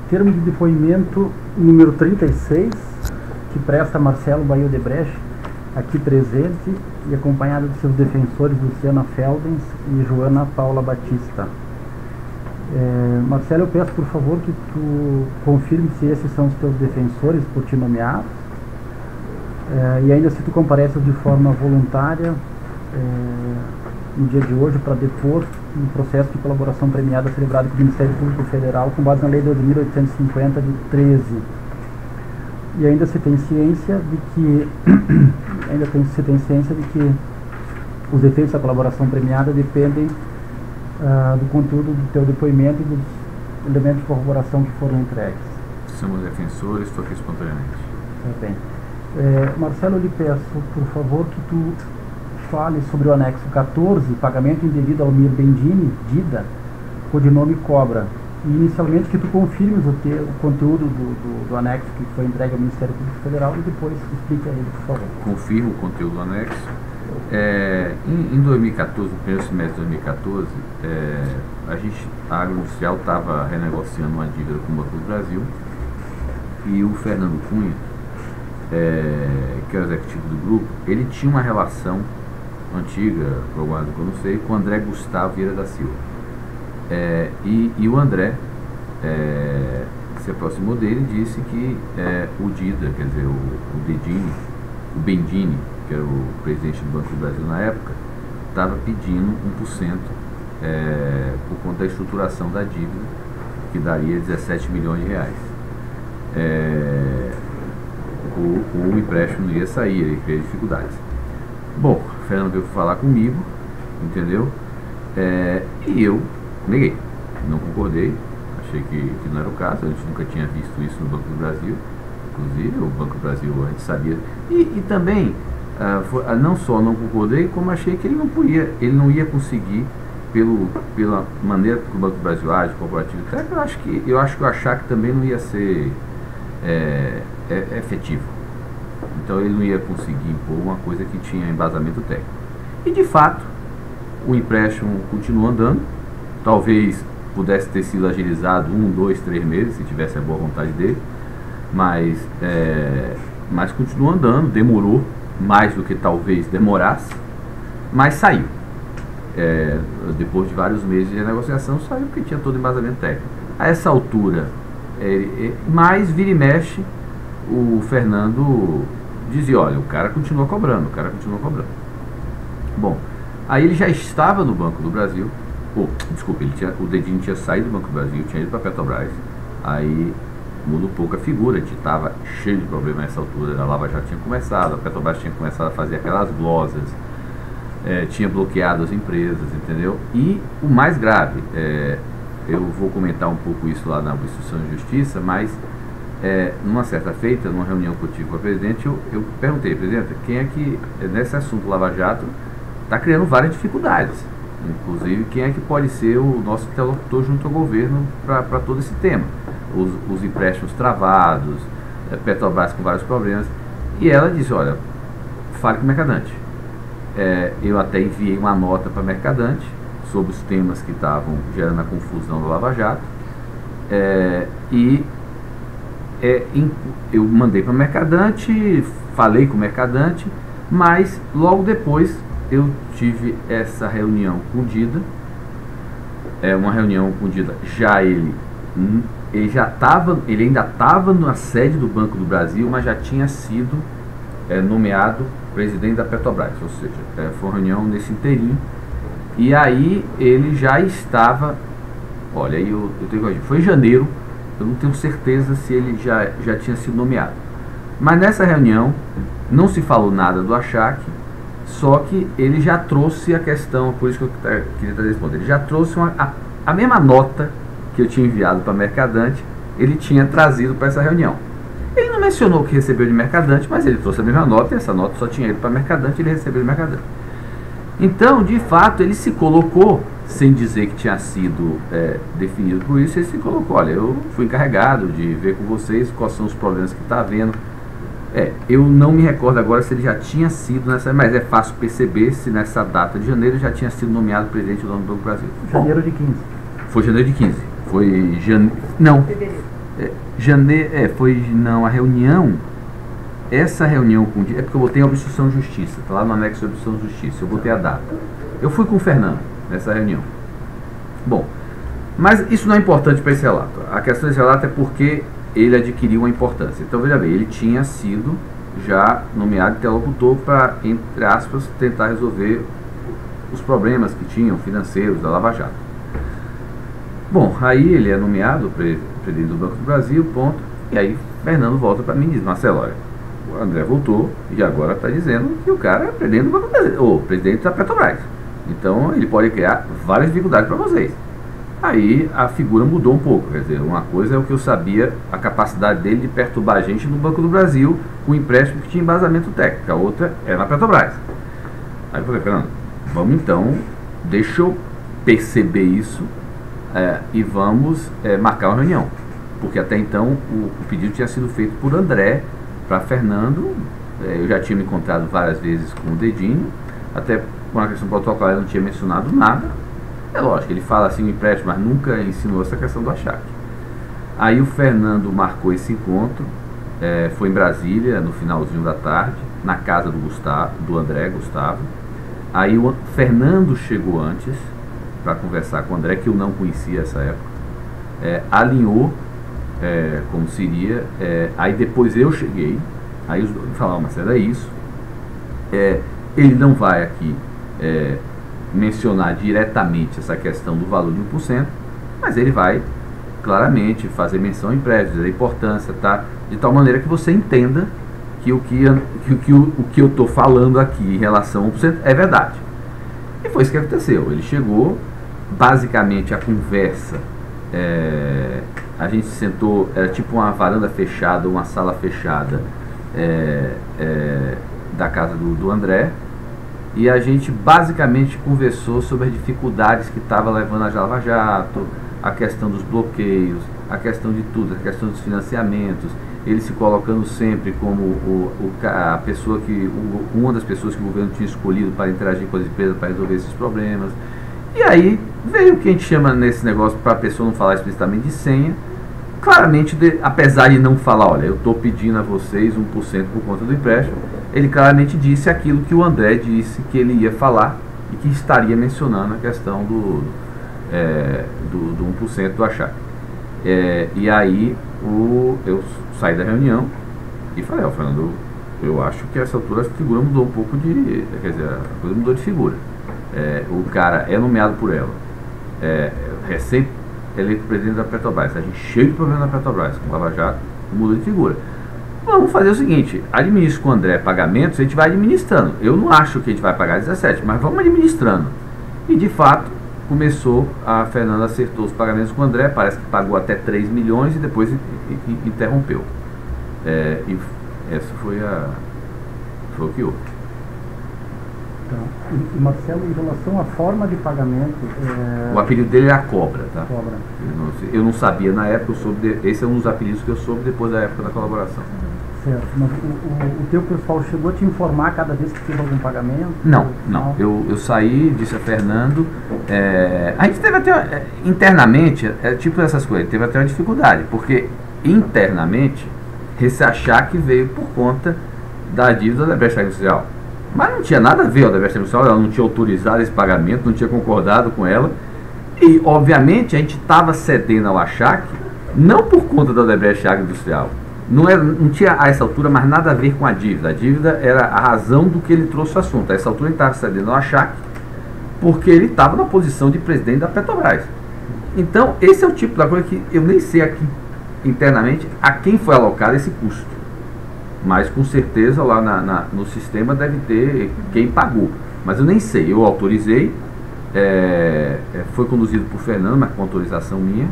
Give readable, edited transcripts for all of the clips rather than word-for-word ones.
Termo de depoimento número 36, que presta Marcelo Baio de Brecht, aqui presente, e acompanhado de seus defensores Luciana Feldens e Joana Paula Batista. Marcelo, eu peço por favor que tu confirme se esses são os teus defensores por ti nomeados, e ainda se tu compareces de forma voluntária no dia de hoje para depor no processo de colaboração premiada celebrado pelo Ministério Público Federal com base na Lei 2.850 de 13. E ainda se tem ciência de que os efeitos da colaboração premiada dependem do conteúdo do teu depoimento e dos elementos de corroboração que foram entregues. Somos defensores, estou aqui espontaneamente. Tá bem. Marcelo, eu lhe peço, por favor, que tu fale sobre o anexo 14, pagamento indevido ao Mir Bendini, Dida, codinome Cobra. E inicialmente que tu confirmes o conteúdo do anexo que foi entregue ao Ministério Público Federal e depois explique a ele, por favor. Confirmo o conteúdo do anexo. Em 2014, no primeiro semestre de 2014, a Agroindustrial estava renegociando uma dívida com o Banco do Brasil e o Fernando Cunha, que é o executivo do grupo, ele tinha uma relação antiga, por algum lado que eu não sei, com o André Gustavo Vieira da Silva. E o André se aproximou dele e disse que o Dida, quer dizer, o Bendini, que era o presidente do Banco do Brasil na época, estava pedindo 1% por conta da estruturação da dívida, que daria 17 milhões de reais. O empréstimo não ia sair, ele teve dificuldades. Bom, o Fernando veio falar comigo, entendeu? E eu neguei, não concordei, achei que não era o caso, a gente nunca tinha visto isso no Banco do Brasil, inclusive o Banco do Brasil a gente sabia, e também não só não concordei, como achei que ele não ia conseguir, pela maneira que o Banco do Brasil age, corporativo, eu acho que o Achac também não ia ser efetivo. Então ele não ia conseguir impor uma coisa que tinha embasamento técnico. E de fato, o empréstimo continuou andando, talvez pudesse ter sido agilizado 1, 2, 3 meses, se tivesse a boa vontade dele, mas continuou andando, demorou mais do que talvez demorasse, mas saiu. Depois de vários meses de negociação, saiu porque tinha todo o embasamento técnico. A essa altura, mais vira e mexe, o Fernando dizia, olha, o cara continua cobrando. Bom, aí ele já estava no Banco do Brasil, o Dedinho tinha saído do Banco do Brasil, tinha ido para a Petrobras, aí muda um pouco a figura, a gente estava cheio de problemas nessa altura, a Lava já tinha começado, a Petrobras tinha começado a fazer aquelas glosas, tinha bloqueado as empresas, entendeu? E o mais grave, eu vou comentar um pouco isso lá na Instrução de Justiça, mas numa certa feita, numa reunião que eu tive com a presidente, eu perguntei, presidente, quem é que, nesse assunto Lava Jato, está criando várias dificuldades, inclusive quem é que pode ser o nosso interlocutor junto ao governo para todo esse tema, os empréstimos travados, Petrobras com vários problemas, e ela disse, olha, fale com o Mercadante. Eu até enviei uma nota para Mercadante sobre os temas que estavam gerando a confusão do Lava Jato, eu mandei para o Mercadante, falei com o Mercadante, mas logo depois eu tive essa reunião com o Dida, uma reunião com o Dida, ele ainda estava na sede do Banco do Brasil, mas já tinha sido nomeado presidente da Petrobras, ou seja, foi uma reunião nesse inteirinho, e aí ele já estava, olha, aí eu tenho que agir, foi em janeiro, eu não tenho certeza se ele já tinha sido nomeado, mas nessa reunião não se falou nada do Achac, só que ele já trouxe a questão, por isso que eu queria trazer esse ponto, ele já trouxe a mesma nota que eu tinha enviado para Mercadante, ele tinha trazido para essa reunião. Ele não mencionou que recebeu de Mercadante, mas ele trouxe a mesma nota, e essa nota só tinha ido para Mercadante, ele recebeu de Mercadante. Então, de fato, ele se colocou, sem dizer que tinha sido definido por isso, ele se colocou, olha, eu fui encarregado de ver com vocês quais são os problemas que está havendo. Eu não me recordo agora se ele já tinha sido nessa, mas é fácil perceber se nessa data de janeiro já tinha sido nomeado presidente do Banco do Brasil. Janeiro de 15. Foi janeiro de 15. Foi janeiro. Não. A reunião, essa reunião é porque eu botei a obstrução de justiça, tá lá no anexo de obstrução de justiça, eu botei a data. Eu fui com o Fernando nessa reunião. Bom, mas isso não é importante para esse relato. A questão desse relato é porque ele adquiriu uma importância. Então, veja bem, ele tinha sido já nomeado interlocutor para, entre aspas, tentar resolver os problemas que tinham financeiros da Lava Jato. Bom, aí ele é nomeado presidente do Banco do Brasil, ponto, e aí Fernando volta para mim e diz: Marcelo, olha, o André voltou e agora está dizendo que o cara é presidente do Banco do Brasil, ou presidente da Petrobras. Então ele pode criar várias dificuldades para vocês. Aí a figura mudou um pouco, quer dizer, uma coisa é o que eu sabia, a capacidade dele de perturbar a gente no Banco do Brasil, com empréstimo que tinha embasamento técnico, a outra é na Petrobras. Aí eu falei: Fernando, vamos então, deixa eu perceber isso e vamos marcar uma reunião, porque até então o pedido tinha sido feito por André para Fernando. Eu já tinha me encontrado várias vezes com o Dedinho, até com a questão protocolar ele não tinha mencionado nada. É lógico, ele fala assim o empréstimo, mas nunca ensinou essa questão do achaque. Aí o Fernando marcou esse encontro, foi em Brasília, no finalzinho da tarde, na casa do André Gustavo. Aí o Fernando chegou antes para conversar com o André, que eu não conhecia essa época, alinhou como seria, aí depois eu cheguei, aí os dois falaram: Marcelo, é isso, ele não vai aqui mencionar diretamente essa questão do valor de 1%, mas ele vai claramente fazer menção em prédios, a importância, tá? De tal maneira que você entenda que o que eu estou falando aqui em relação a 1% é verdade. E foi isso que aconteceu. Ele chegou, basicamente a conversa, a gente se sentou, era tipo uma varanda fechada, uma sala fechada da casa do André, e a gente basicamente conversou sobre as dificuldades que estava levando a Lava Jato, a questão dos bloqueios, a questão de tudo, a questão dos financiamentos, ele se colocando sempre como a pessoa uma das pessoas que o governo tinha escolhido para interagir com as empresas para resolver esses problemas. E aí veio o que a gente chama nesse negócio, para a pessoa não falar explicitamente, de senha. Claramente, apesar de não falar: olha, eu estou pedindo a vocês 1% por conta do empréstimo, ele claramente disse aquilo que o André disse que ele ia falar e que estaria mencionando a questão do 1% do achaque. E aí eu saí da reunião e falei: Fernando, eu acho que a essa altura a figura mudou um pouco quer dizer, a coisa mudou de figura. O cara é nomeado por ela, recém-eleito presidente da Petrobras, a gente cheio de problemas na Petrobras, com Lava Jato, muda de figura. Vamos fazer o seguinte: administre com o André pagamentos, a gente vai administrando. Eu não acho que a gente vai pagar 17, mas vamos administrando. E de fato, começou, a Fernanda acertou os pagamentos com o André, parece que pagou até 3 milhões e depois interrompeu. E essa foi o que houve. Tá. E Marcelo, em relação à forma de pagamento... O apelido dele é a Cobra, tá? Cobra. Eu não sabia na época, esse é um dos apelidos que eu soube depois da época da colaboração. Certo, mas o teu pessoal chegou a te informar cada vez que teve algum pagamento? Não. Eu saí, disse a Fernando, a gente teve até, internamente, tipo essas coisas, teve até uma dificuldade, porque internamente, esse achaque veio por conta da dívida da Odebrecht Industrial. Mas não tinha nada a ver a Odebrecht Industrial, ela não tinha autorizado esse pagamento, não tinha concordado com ela, e obviamente a gente estava cedendo ao achaque, não por conta da Odebrecht Industrial. Não tinha a essa altura mais nada a ver com a dívida era a razão do que ele trouxe o assunto. A essa altura ele estava cedendo ao achaque porque ele estava na posição de presidente da Petrobras. Então esse é o tipo da coisa que eu nem sei aqui internamente a quem foi alocado esse custo, mas com certeza lá no sistema deve ter quem pagou, mas eu nem sei. Eu autorizei, foi conduzido por Fernando, mas com autorização minha,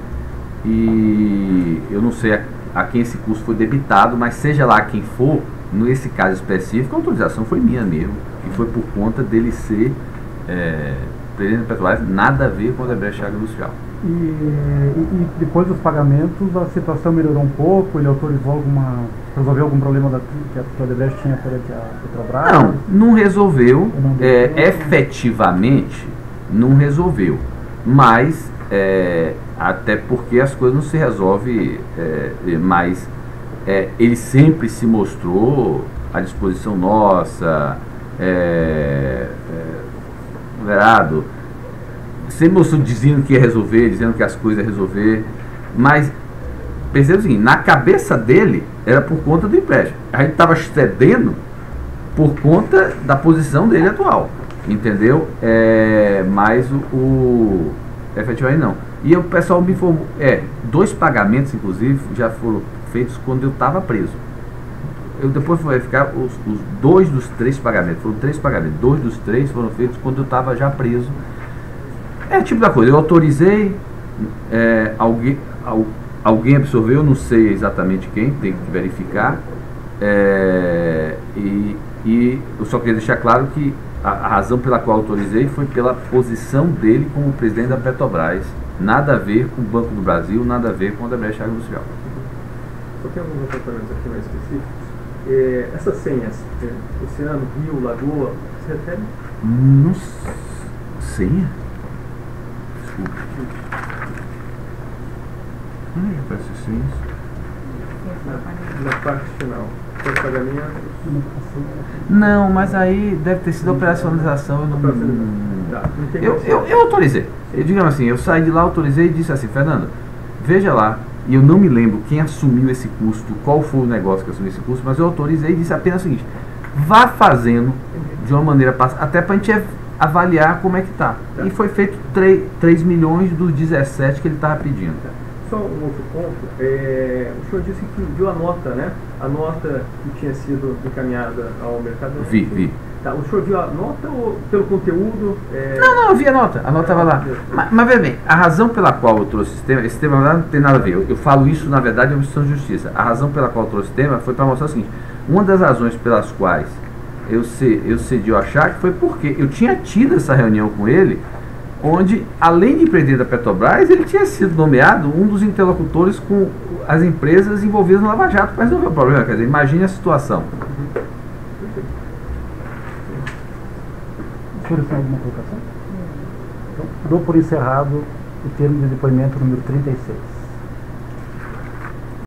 e eu não sei a quem esse custo foi debitado, mas seja lá quem for, nesse caso específico, a autorização foi minha mesmo, e foi por conta dele ser presidente da Petrobras, nada a ver com a Odebrecht Industrial. E depois dos pagamentos, a situação melhorou um pouco? Ele resolveu algum problema que a Odebrecht tinha perante a Petrobras? Não resolveu, efetivamente não resolveu, mas Até porque as coisas não se resolvem, mas ele sempre se mostrou à disposição nossa, Verado, sempre mostrou dizendo que ia resolver, dizendo que as coisas ia resolver, mas perceba o seguinte, na cabeça dele era por conta do empréstimo. A gente estava cedendo por conta da posição dele atual, entendeu? Mas efetivamente não. E o pessoal me informou, 2 pagamentos, inclusive, já foram feitos quando eu estava preso. Eu depois fui verificar os 2 dos 3 pagamentos, foram 3 pagamentos, 2 dos 3 foram feitos quando eu estava já preso. Tipo da coisa, eu autorizei, alguém absorveu, não sei exatamente quem, tem que verificar, e eu só queria deixar claro que a razão pela qual autorizei foi pela posição dele como presidente da Petrobras, nada a ver com o Banco do Brasil, nada a ver com a Odebrecht Agroindustrial. Só tem alguns apontamentos aqui mais específicos. Essas senhas, oceano, rio, lagoa, se refere? Não senha? Desculpa. Aparece senhas. Na parte final, tem pagamento. Não, mas aí deve ter sido operacionalização. Eu autorizei. Digamos assim, eu saí de lá, autorizei e disse assim, Fernando, veja lá, e eu não me lembro quem assumiu esse custo, qual foi o negócio que assumiu esse custo, mas eu autorizei e disse apenas o seguinte, vá fazendo de uma maneira, até para a gente avaliar como é que está. E foi feito 3 milhões dos 17 que ele estava pedindo. Só um outro ponto, o senhor disse que viu a nota, né? A nota que tinha sido encaminhada ao mercado. Vi. Tá, o senhor viu a nota ou pelo conteúdo? Não, eu vi a nota estava lá. Mas veja bem, a razão pela qual eu trouxe esse tema não tem nada a ver. Eu falo isso, na verdade, é uma questão de justiça. A razão pela qual eu trouxe esse tema foi para mostrar o seguinte, uma das razões pelas quais eu cedi ao Achar foi porque eu tinha tido essa reunião com ele, onde, além de presidente da Petrobras, ele tinha sido nomeado um dos interlocutores com as empresas envolvidas no Lava Jato para resolver o problema. Quer dizer, imagine a situação. O senhor tem alguma colocação? Então, dou por encerrado o termo de depoimento número 36.